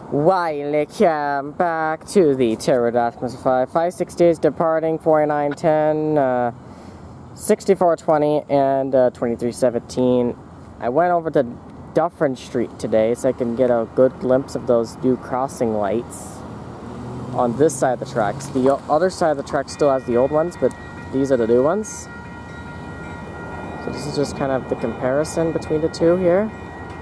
Welcome back to the Pterodactyls 560 is departing 4910, 6420, and 2317. I went over to Dufferin Street today so I can get a good glimpse of those new crossing lights on this side of the tracks. The other side of the track still has the old ones, but these are the new ones. So this is just kind of the comparison between the two here.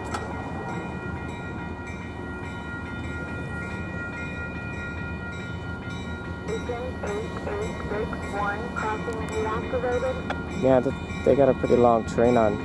Yeah, they got a pretty long train on.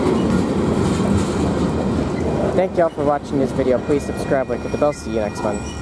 Thank y'all for watching this video. Please subscribe, like, hit the bell. See you next one.